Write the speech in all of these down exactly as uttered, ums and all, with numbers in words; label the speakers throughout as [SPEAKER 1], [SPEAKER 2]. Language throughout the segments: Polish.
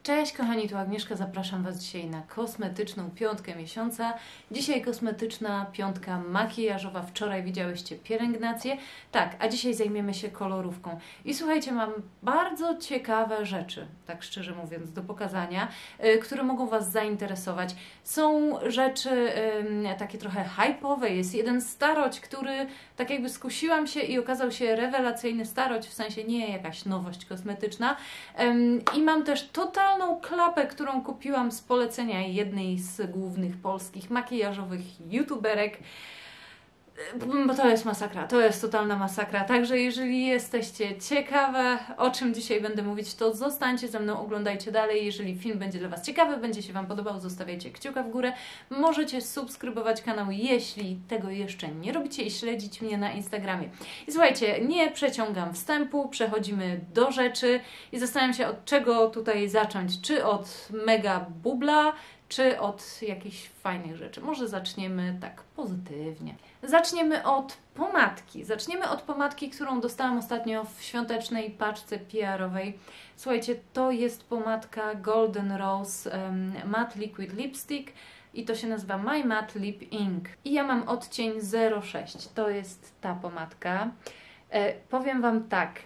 [SPEAKER 1] Cześć kochani, tu Agnieszka, zapraszam Was dzisiaj na kosmetyczną piątkę miesiąca. Dzisiaj kosmetyczna piątka makijażowa, wczoraj widziałyście pielęgnację. Tak, a dzisiaj zajmiemy się kolorówką. I słuchajcie, mam bardzo ciekawe rzeczy, tak szczerze mówiąc, do pokazania, yy, które mogą Was zainteresować. Są rzeczy yy, takie trochę hype'owe, jest jeden staroć, który tak jakby skusiłam się i okazał się rewelacyjny staroć, w sensie nie jakaś nowość kosmetyczna. Yy, I mam też totalną klapę, którą kupiłam z polecenia jednej z głównych polskich makijażowych youtuberek. Bo to jest masakra, to jest totalna masakra. Także jeżeli jesteście ciekawe, o czym dzisiaj będę mówić, to zostańcie ze mną, oglądajcie dalej. Jeżeli film będzie dla Was ciekawy, będzie się Wam podobał, zostawiajcie kciuka w górę. Możecie subskrybować kanał, jeśli tego jeszcze nie robicie, i śledzić mnie na Instagramie. I słuchajcie, nie przeciągam wstępu, przechodzimy do rzeczy i zastanawiam się, od czego tutaj zacząć. Czy od mega bubla, czy od jakichś fajnych rzeczy. Może zaczniemy tak pozytywnie. Zaczniemy od pomadki. Zaczniemy od pomadki, którą dostałam ostatnio w świątecznej paczce P R-owej. Słuchajcie, to jest pomadka Golden Rose um, Matte Liquid Lipstick i to się nazywa My Matte Lip Ink. I ja mam odcień zero sześć. To jest ta pomadka. E, powiem Wam tak.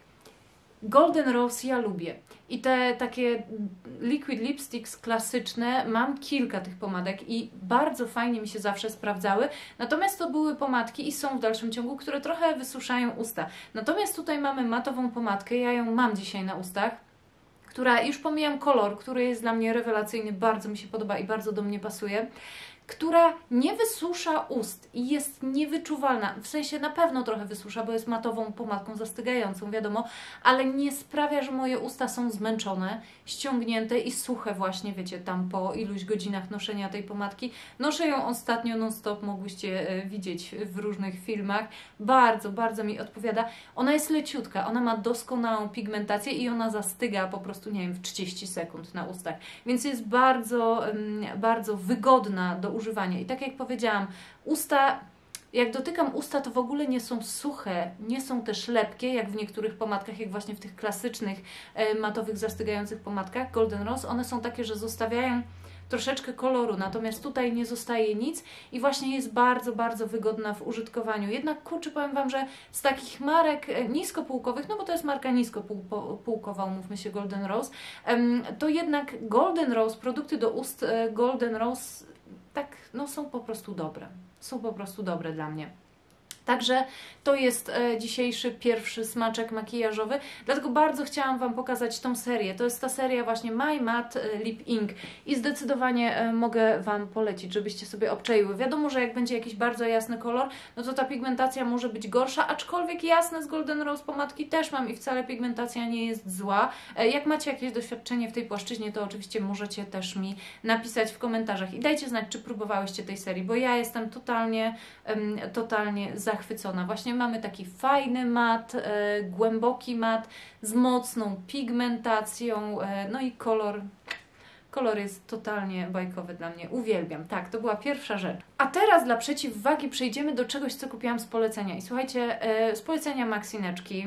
[SPEAKER 1] Golden Rose ja lubię. I te takie liquid lipsticks klasyczne, mam kilka tych pomadek i bardzo fajnie mi się zawsze sprawdzały. Natomiast to były pomadki i są w dalszym ciągu, które trochę wysuszają usta. Natomiast tutaj mamy matową pomadkę, ja ją mam dzisiaj na ustach, która, już pomijam kolor, który jest dla mnie rewelacyjny, bardzo mi się podoba i bardzo do mnie pasuje, która nie wysusza ust i jest niewyczuwalna. W sensie na pewno trochę wysusza, bo jest matową pomadką zastygającą, wiadomo, ale nie sprawia, że moje usta są zmęczone, ściągnięte i suche właśnie, wiecie, tam po iluś godzinach noszenia tej pomadki. Noszę ją ostatnio non-stop, mogłyście widzieć w różnych filmach. Bardzo, bardzo mi odpowiada. Ona jest leciutka, ona ma doskonałą pigmentację i ona zastyga po prostu, nie wiem, w trzydzieści sekund na ustach. Więc jest bardzo, bardzo wygodna do używania. I tak jak powiedziałam, usta, jak dotykam usta, to w ogóle nie są suche, nie są też lepkie, jak w niektórych pomadkach, jak właśnie w tych klasycznych, e, matowych, zastygających pomadkach Golden Rose. One są takie, że zostawiają troszeczkę koloru, natomiast tutaj nie zostaje nic i właśnie jest bardzo, bardzo wygodna w użytkowaniu. Jednak kurczę, powiem Wam, że z takich marek niskopółkowych, no bo to jest marka niskopółkowa, umówmy się, Golden Rose, to jednak Golden Rose, produkty do ust Golden Rose, tak, no są po prostu dobre. Są po prostu dobre dla mnie. Także to jest e, dzisiejszy pierwszy smaczek makijażowy, dlatego bardzo chciałam Wam pokazać tą serię. To jest ta seria właśnie My Matte Lip Ink i zdecydowanie e, mogę Wam polecić, żebyście sobie obczaiły. Wiadomo, że jak będzie jakiś bardzo jasny kolor, no to ta pigmentacja może być gorsza, aczkolwiek jasne z Golden Rose pomadki też mam i wcale pigmentacja nie jest zła. E, jak macie jakieś doświadczenie w tej płaszczyźnie, to oczywiście możecie też mi napisać w komentarzach i dajcie znać, czy próbowałyście tej serii, bo ja jestem totalnie, um, totalnie zachwycona. Zachwycona. Właśnie mamy taki fajny mat, e, głęboki mat z mocną pigmentacją, e, no i kolor, kolor jest totalnie bajkowy dla mnie. Uwielbiam. Tak, to była pierwsza rzecz. A teraz dla przeciwwagi przejdziemy do czegoś, co kupiłam z polecenia. I słuchajcie, e, z polecenia Maxineczki.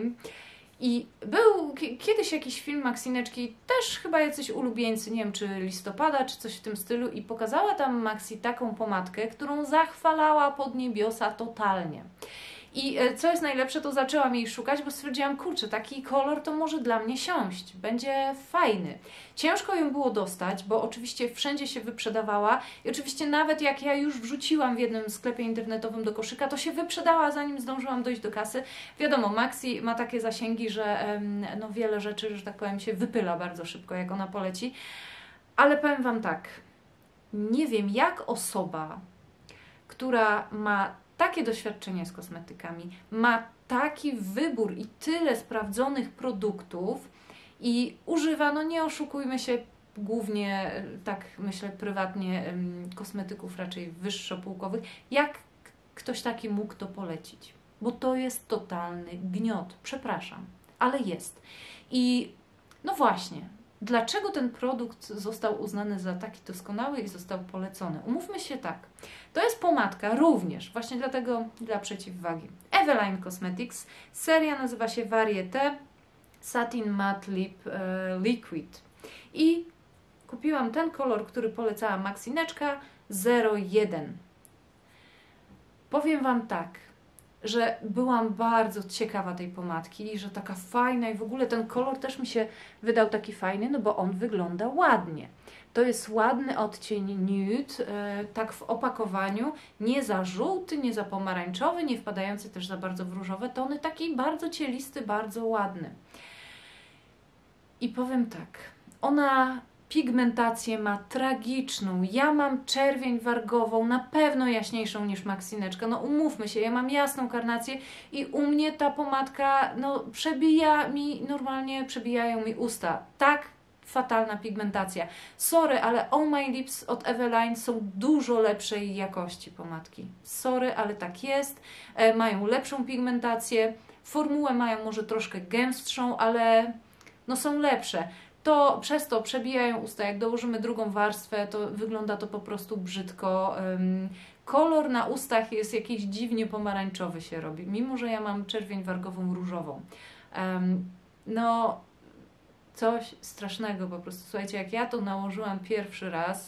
[SPEAKER 1] I był kiedyś jakiś film Maxineczki, też chyba jacyś ulubieńcy, nie wiem, czy listopada, czy coś w tym stylu, i pokazała tam Maxi taką pomadkę, którą zachwalała pod niebiosa totalnie. I co jest najlepsze, to zaczęłam jej szukać, bo stwierdziłam, kurczę, taki kolor to może dla mnie siąść, będzie fajny. Ciężko ją było dostać, bo oczywiście wszędzie się wyprzedawała i oczywiście nawet jak ja już wrzuciłam w jednym sklepie internetowym do koszyka, to się wyprzedała, zanim zdążyłam dojść do kasy. Wiadomo, Maxi ma takie zasięgi, że no, wiele rzeczy, że tak powiem, się wypyla bardzo szybko, jak ona poleci. Ale powiem Wam tak, nie wiem, jak osoba, która ma takie doświadczenie z kosmetykami, ma taki wybór i tyle sprawdzonych produktów i używa, no nie oszukujmy się, głównie, tak myślę, prywatnie kosmetyków raczej wyższopółkowych, jak ktoś taki mógł to polecić? Bo to jest totalny gniot, przepraszam, ale jest. I no właśnie, dlaczego ten produkt został uznany za taki doskonały i został polecony? Umówmy się tak, to jest pomadka również, właśnie dlatego dla przeciwwagi. Eveline Cosmetics, seria nazywa się Varieté Satin Matte Lip e, Liquid. I kupiłam ten kolor, który polecała Maxineczka, zero jeden. Powiem Wam tak, że byłam bardzo ciekawa tej pomadki, że taka fajna i w ogóle ten kolor też mi się wydał taki fajny, no bo on wygląda ładnie. To jest ładny odcień nude, e, tak w opakowaniu, nie za żółty, nie za pomarańczowy, nie wpadający też za bardzo w różowe tony, taki bardzo cielisty, bardzo ładny. I powiem tak, ona pigmentację ma tragiczną. Ja mam czerwień wargową, na pewno jaśniejszą niż Maxineczka. No umówmy się, ja mam jasną karnację i u mnie ta pomadka no, przebija mi, normalnie przebijają mi usta. Tak fatalna pigmentacja. Sorry, ale Oh My Lips od Eveline są dużo lepszej jakości pomadki. Sorry, ale tak jest. E, mają lepszą pigmentację. Formułę mają może troszkę gęstszą, ale no są lepsze. To przez to przebijają usta. Jak dołożymy drugą warstwę, to wygląda to po prostu brzydko. Um, kolor na ustach jest jakiś dziwnie pomarańczowy się robi, mimo że ja mam czerwień wargową różową. Um, no, coś strasznego po prostu. Słuchajcie, jak ja to nałożyłam pierwszy raz,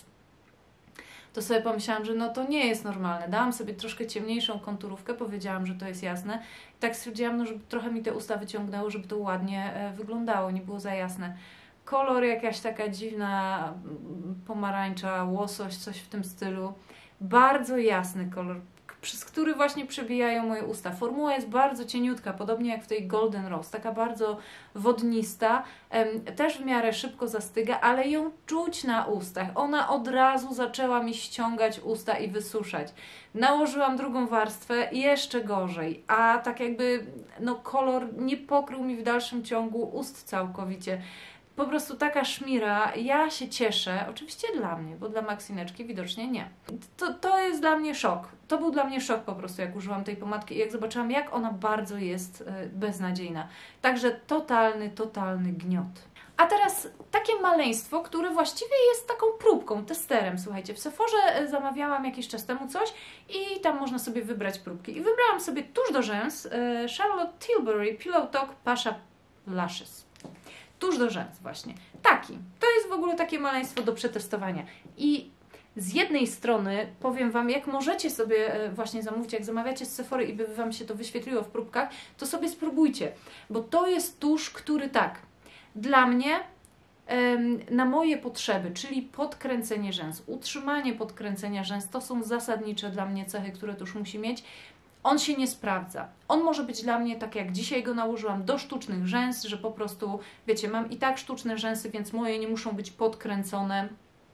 [SPEAKER 1] to sobie pomyślałam, że no to nie jest normalne. Dałam sobie troszkę ciemniejszą konturówkę, powiedziałam, że to jest jasne. I tak stwierdziłam, no, żeby trochę mi te usta wyciągnęło, żeby to ładnie e, wyglądało, nie było za jasne. Kolor jakaś taka dziwna pomarańcza, łosoś, coś w tym stylu. Bardzo jasny kolor, przez który właśnie przebijają moje usta. Formuła jest bardzo cieniutka, podobnie jak w tej Golden Rose, taka bardzo wodnista, też w miarę szybko zastyga, ale ją czuć na ustach. Ona od razu zaczęła mi ściągać usta i wysuszać. Nałożyłam drugą warstwę i jeszcze gorzej, a tak jakby no, kolor nie pokrył mi w dalszym ciągu ust całkowicie. Po prostu taka szmira, ja się cieszę, oczywiście dla mnie, bo dla Maxineczki widocznie nie. To, to jest dla mnie szok. To był dla mnie szok po prostu, jak użyłam tej pomadki i jak zobaczyłam, jak ona bardzo jest beznadziejna. Także totalny, totalny gniot. A teraz takie maleństwo, które właściwie jest taką próbką, testerem. Słuchajcie, w Sephorze zamawiałam jakiś czas temu coś i tam można sobie wybrać próbki. I wybrałam sobie tusz do rzęs Charlotte Tilbury Pillow Talk Pasha Lashes. Tuż do rzęs właśnie. Taki. To jest w ogóle takie maleństwo do przetestowania. I z jednej strony powiem Wam, jak możecie sobie właśnie zamówić, jak zamawiacie z Sephory i by Wam się to wyświetliło w próbkach, to sobie spróbujcie. Bo to jest tusz, który tak, dla mnie na moje potrzeby, czyli podkręcenie rzęs, utrzymanie podkręcenia rzęs, to są zasadnicze dla mnie cechy, które tusz musi mieć. On się nie sprawdza. On może być dla mnie, tak jak dzisiaj go nałożyłam, do sztucznych rzęs, że po prostu, wiecie, mam i tak sztuczne rzęsy, więc moje nie muszą być podkręcone.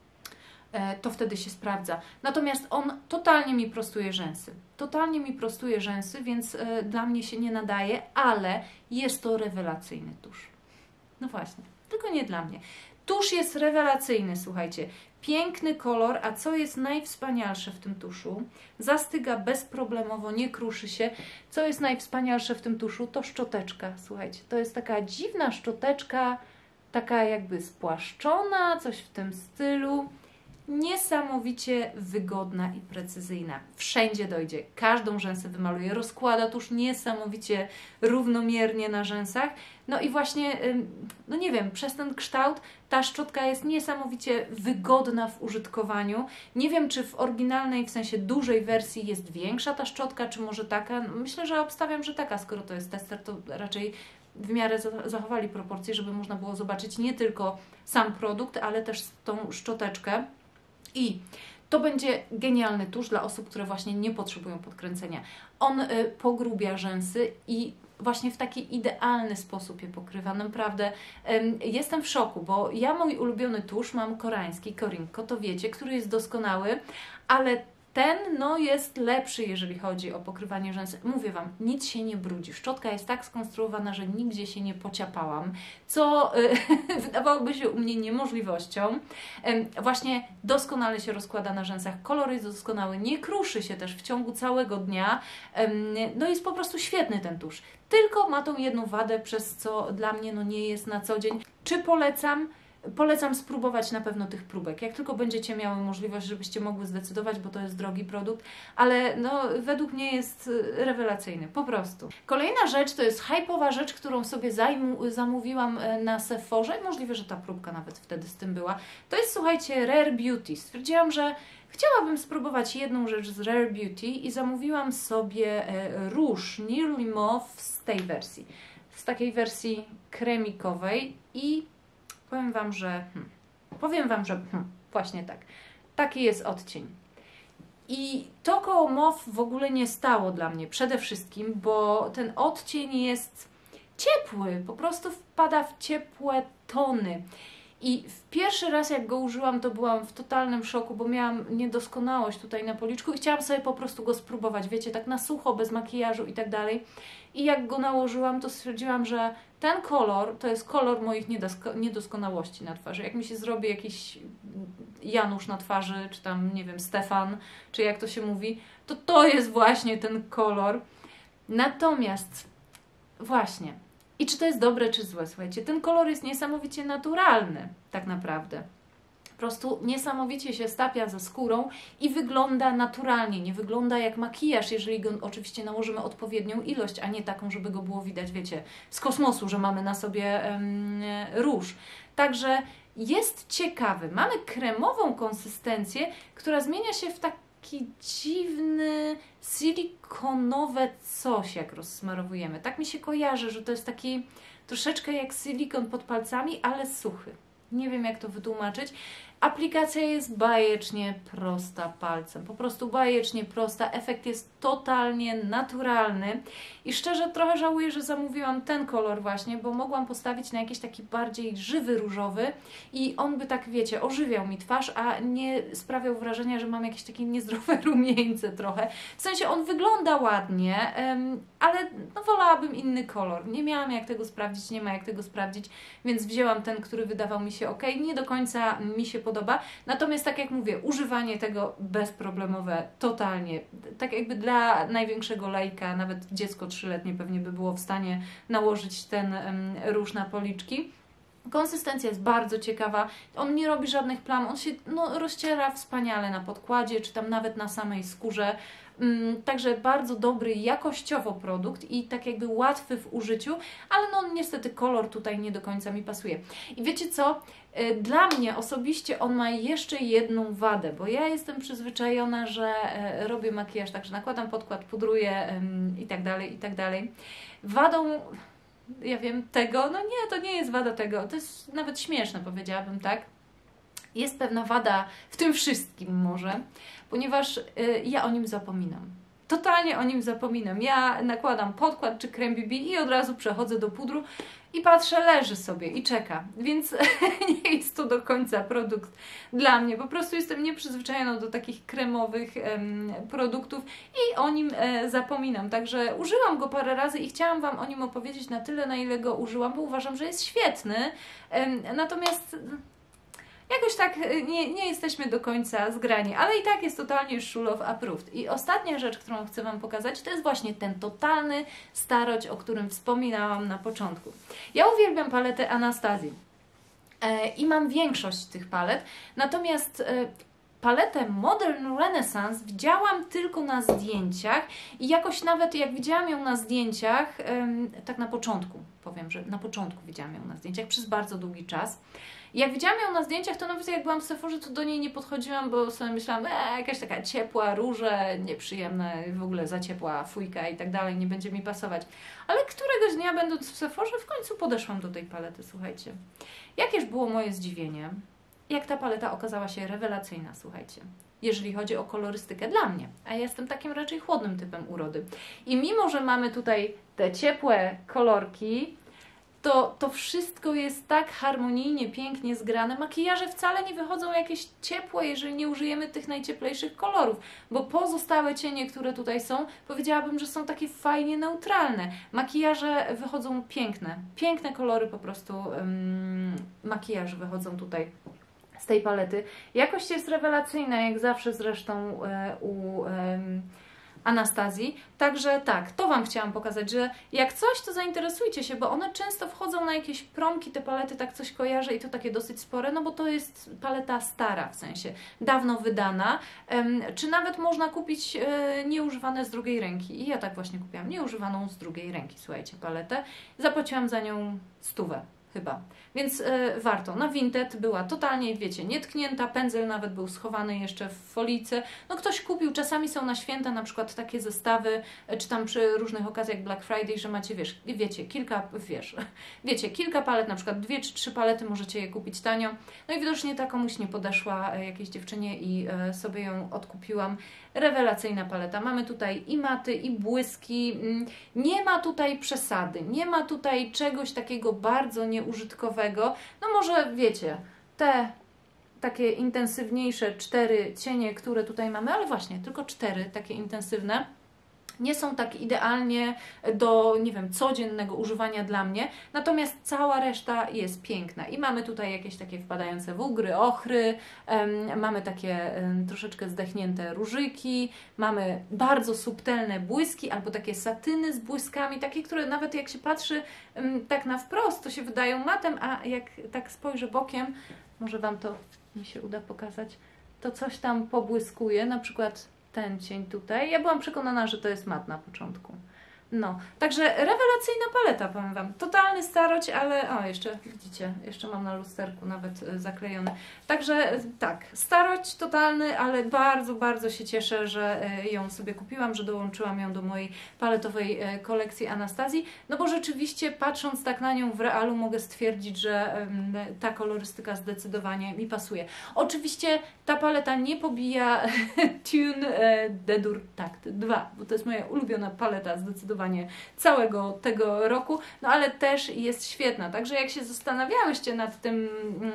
[SPEAKER 1] E, to wtedy się sprawdza. Natomiast on totalnie mi prostuje rzęsy. Totalnie mi prostuje rzęsy, więc e, dla mnie się nie nadaje, ale jest to rewelacyjny tusz. No właśnie, tylko nie dla mnie. Tusz jest rewelacyjny, słuchajcie. Piękny kolor, a co jest najwspanialsze w tym tuszu? Zastyga bezproblemowo, nie kruszy się. Co jest najwspanialsze w tym tuszu? To szczoteczka, słuchajcie. To jest taka dziwna szczoteczka, taka jakby spłaszczona, coś w tym stylu. Niesamowicie wygodna i precyzyjna. Wszędzie dojdzie. Każdą rzęsę wymaluje. Rozkłada tuż niesamowicie równomiernie na rzęsach. No i właśnie, no nie wiem, przez ten kształt ta szczotka jest niesamowicie wygodna w użytkowaniu. Nie wiem, czy w oryginalnej, w sensie dużej wersji jest większa ta szczotka, czy może taka. Myślę, że obstawiam, że taka. Skoro to jest tester, to raczej w miarę zachowali proporcje, żeby można było zobaczyć nie tylko sam produkt, ale też tą szczoteczkę. I to będzie genialny tusz dla osób, które właśnie nie potrzebują podkręcenia. On y, pogrubia rzęsy i właśnie w taki idealny sposób je pokrywa. Naprawdę ym, jestem w szoku, bo ja mój ulubiony tusz mam koreański, Korinko, to wiecie, który jest doskonały, ale ten no, jest lepszy, jeżeli chodzi o pokrywanie rzęs. Mówię Wam, nic się nie brudzi. Szczotka jest tak skonstruowana, że nigdzie się nie pociapałam, co y, wydawałoby się u mnie niemożliwością. Y, właśnie doskonale się rozkłada na rzęsach. Kolor jest doskonały, nie kruszy się też w ciągu całego dnia. Y, no jest po prostu świetny ten tusz. Tylko ma tą jedną wadę, przez co dla mnie no, nie jest na co dzień. Czy polecam? Polecam spróbować na pewno tych próbek, jak tylko będziecie miały możliwość, żebyście mogły zdecydować, bo to jest drogi produkt, ale no, według mnie jest rewelacyjny, po prostu. Kolejna rzecz to jest hype'owa rzecz, którą sobie zajmu, zamówiłam na Sephorze i możliwe, że ta próbka nawet wtedy z tym była. To jest, słuchajcie, Rare Beauty. Stwierdziłam, że chciałabym spróbować jedną rzecz z Rare Beauty i zamówiłam sobie róż Nearly Mauve z tej wersji, z takiej wersji kremikowej i powiem Wam, że hmm, powiem Wam, że hmm, właśnie tak, taki jest odcień. I to koło mauve w ogóle nie stało dla mnie przede wszystkim, bo ten odcień jest ciepły, po prostu wpada w ciepłe tony. I w pierwszy raz jak go użyłam, to byłam w totalnym szoku, bo miałam niedoskonałość tutaj na policzku i chciałam sobie po prostu go spróbować, wiecie, tak na sucho, bez makijażu i tak dalej. I jak go nałożyłam, to stwierdziłam, że ten kolor to jest kolor moich niedosko niedoskonałości na twarzy. Jak mi się zrobi jakiś Janusz na twarzy, czy tam, nie wiem, Stefan, czy jak to się mówi, to to jest właśnie ten kolor. Natomiast właśnie, i czy to jest dobre, czy złe, słuchajcie, ten kolor jest niesamowicie naturalny, tak naprawdę. Po prostu niesamowicie się stapia ze skórą i wygląda naturalnie, nie wygląda jak makijaż, jeżeli go oczywiście nałożymy odpowiednią ilość, a nie taką, żeby go było widać, wiecie, z kosmosu, że mamy na sobie um, róż. Także jest ciekawy. Mamy kremową konsystencję, która zmienia się w taki dziwny, silikonowe coś, jak rozsmarowujemy. Tak mi się kojarzy, że to jest taki troszeczkę jak silikon pod palcami, ale suchy. Nie wiem, jak to wytłumaczyć. Aplikacja jest bajecznie prosta palcem, po prostu bajecznie prosta, efekt jest totalnie naturalny i szczerze trochę żałuję, że zamówiłam ten kolor właśnie, bo mogłam postawić na jakiś taki bardziej żywy różowy i on by tak, wiecie, ożywiał mi twarz, a nie sprawiał wrażenia, że mam jakieś takie niezdrowe rumieńce trochę. W sensie on wygląda ładnie, ale no wolałabym inny kolor. Nie miałam jak tego sprawdzić, nie ma jak tego sprawdzić, więc wzięłam ten, który wydawał mi się ok. Nie do końca mi się podoba. Podoba. Natomiast tak jak mówię, używanie tego bezproblemowe, totalnie. Tak jakby dla największego lajka, nawet dziecko trzyletnie pewnie by było w stanie nałożyć ten um, róż na policzki. Konsystencja jest bardzo ciekawa, on nie robi żadnych plam, on się no, rozciera wspaniale na podkładzie, czy tam nawet na samej skórze. Um, także bardzo dobry jakościowo produkt i tak jakby łatwy w użyciu, ale no niestety kolor tutaj nie do końca mi pasuje. I wiecie co? Dla mnie osobiście on ma jeszcze jedną wadę, bo ja jestem przyzwyczajona, że robię makijaż, także nakładam podkład, pudruję i tak dalej, i tak dalej. Wadą, ja wiem, tego, no nie, to nie jest wada tego, to jest nawet śmieszne, powiedziałabym, tak? Jest pewna wada w tym wszystkim może, ponieważ ja o nim zapominam. Totalnie o nim zapominam. Ja nakładam podkład czy krem B B i od razu przechodzę do pudru i patrzę, leży sobie i czeka. Więc nie jest to do końca produkt dla mnie. Po prostu jestem nieprzyzwyczajona do takich kremowych em, produktów i o nim e, zapominam. Także użyłam go parę razy i chciałam Wam o nim opowiedzieć na tyle, na ile go użyłam, bo uważam, że jest świetny. Em, natomiast jakoś tak nie, nie jesteśmy do końca zgrani, ale i tak jest totalnie Schulhoff approved. I ostatnia rzecz, którą chcę Wam pokazać, to jest właśnie ten totalny starość, o którym wspominałam na początku. Ja uwielbiam paletę Anastazji e, i mam większość tych palet, natomiast e, paletę Modern Renaissance widziałam tylko na zdjęciach i jakoś nawet jak widziałam ją na zdjęciach, e, tak na początku, powiem, że na początku widziałam ją na zdjęciach przez bardzo długi czas. Jak widziałam ją na zdjęciach, to nawet jak byłam w Sephorze, to do niej nie podchodziłam, bo sobie myślałam, e, jakaś taka ciepła, róże, nieprzyjemna, w ogóle za ciepła, fujka i tak dalej, nie będzie mi pasować. Ale któregoś dnia, będąc w Sephorze, w końcu podeszłam do tej palety, słuchajcie. Jakież było moje zdziwienie, jak ta paleta okazała się rewelacyjna, słuchajcie. Jeżeli chodzi o kolorystykę dla mnie, a ja jestem takim raczej chłodnym typem urody. I mimo, że mamy tutaj te ciepłe kolorki, to, to wszystko jest tak harmonijnie, pięknie zgrane. Makijaże wcale nie wychodzą jakieś ciepłe, jeżeli nie użyjemy tych najcieplejszych kolorów, bo pozostałe cienie, które tutaj są, powiedziałabym, że są takie fajnie neutralne. Makijaże wychodzą piękne, piękne kolory po prostu um, makijaże wychodzą tutaj z tej palety. Jakość jest rewelacyjna, jak zawsze zresztą e, u... E, Anastazji. Także tak, to Wam chciałam pokazać, że jak coś, to zainteresujcie się, bo one często wchodzą na jakieś promki, te palety, tak coś kojarzę i to takie dosyć spore, no bo to jest paleta stara, w sensie dawno wydana, um, czy nawet można kupić e, nieużywane z drugiej ręki. I ja tak właśnie kupiłam nieużywaną z drugiej ręki, słuchajcie, paletę. Zapłaciłam za nią stówę. Chyba. Więc y, warto. Na Vinted była totalnie, wiecie, nietknięta, pędzel nawet był schowany jeszcze w folice. No ktoś kupił, czasami są na święta na przykład takie zestawy, czy tam przy różnych okazjach Black Friday, że macie, wiesz, wiecie, kilka, wiesz, wiecie, kilka palet, na przykład dwie czy trzy palety możecie je kupić tanio. No i widocznie ta komuś nie podeszła jakiejś dziewczynie i y, sobie ją odkupiłam. Rewelacyjna paleta. Mamy tutaj i maty, i błyski. Nie ma tutaj przesady, nie ma tutaj czegoś takiego bardzo nieużytkowego. No może wiecie, te takie intensywniejsze cztery cienie, które tutaj mamy, ale właśnie tylko cztery takie intensywne, nie są tak idealnie do, nie wiem, codziennego używania dla mnie, natomiast cała reszta jest piękna. I mamy tutaj jakieś takie wpadające wugry, ochry, um, mamy takie um, troszeczkę zdechnięte różyki, mamy bardzo subtelne błyski, albo takie satyny z błyskami, takie, które nawet jak się patrzy um, tak na wprost, to się wydają matem, a jak tak spojrzę bokiem, może Wam to mi się uda pokazać, to coś tam pobłyskuje, na przykład ten cień tutaj. Ja byłam przekonana, że to jest mat na początku. No, także rewelacyjna paleta, powiem Wam. Totalny starość, ale o, jeszcze widzicie, jeszcze mam na lusterku nawet y, zaklejony. Także y, tak, starość totalny, ale bardzo, bardzo się cieszę, że y, ją sobie kupiłam, że dołączyłam ją do mojej paletowej y, kolekcji Anastazji, no bo rzeczywiście patrząc tak na nią w realu mogę stwierdzić, że y, ta kolorystyka zdecydowanie mi pasuje. Oczywiście ta paleta nie pobija Tune y, D-Dur Tact dwa, bo to jest moja ulubiona paleta zdecydowanie całego tego roku, no ale też jest świetna. Także jak się zastanawiałyście nad tym,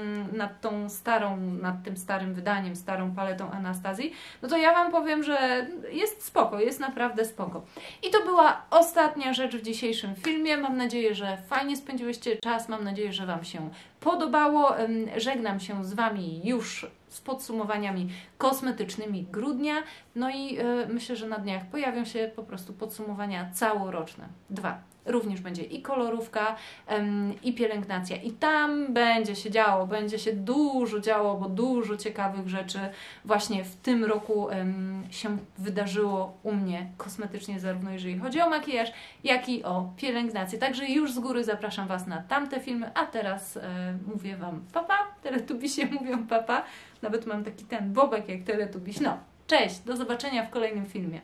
[SPEAKER 1] nad tą starą, nad tym starym wydaniem, starą paletą Anastazji, no to ja Wam powiem, że jest spoko, jest naprawdę spoko. I to była ostatnia rzecz w dzisiejszym filmie. Mam nadzieję, że fajnie spędziłyście czas, mam nadzieję, że Wam się podobało. Żegnam się z Wami już z podsumowaniami kosmetycznymi grudnia. No i yy, myślę, że na dniach pojawią się po prostu podsumowania całoroczne. Dwa. Również będzie i kolorówka, ym, i pielęgnacja. I tam będzie się działo, będzie się dużo działo, bo dużo ciekawych rzeczy właśnie w tym roku ym, się wydarzyło u mnie kosmetycznie, zarówno jeżeli chodzi o makijaż, jak i o pielęgnację. Także już z góry zapraszam Was na tamte filmy, a teraz yy, mówię Wam papa, teletubisie mówią papa. Nawet mam taki ten bobek jak teletubiś. No, cześć, do zobaczenia w kolejnym filmie.